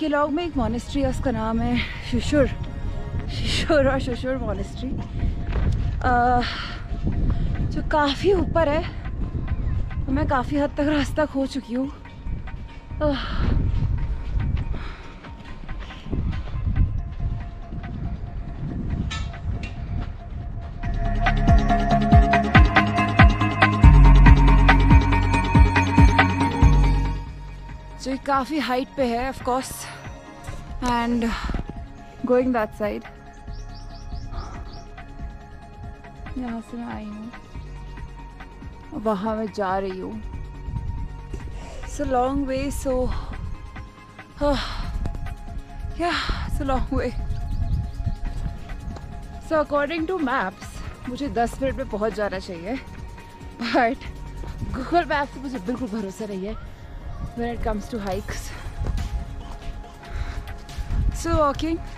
केलॉन्ग में एक मॉनेस्ट्री है, उसका नाम है शशुर मॉनेस्ट्री, जो काफ़ी ऊपर है। तो मैं काफ़ी हद तक रास्ता खो चुकी हूँ। जो काफ़ी हाइट पे है of course, and going that side. यहाँ से मैं आई हूँ, वहाँ मैं जा रही हूँ। It's a long way, so yeah, it's a long way. So according to maps, मुझे 10 मिनट में पहुँच जाना चाहिए, but Google Maps से मुझे बिल्कुल भरोसा नहीं है when it comes to hikes. So walking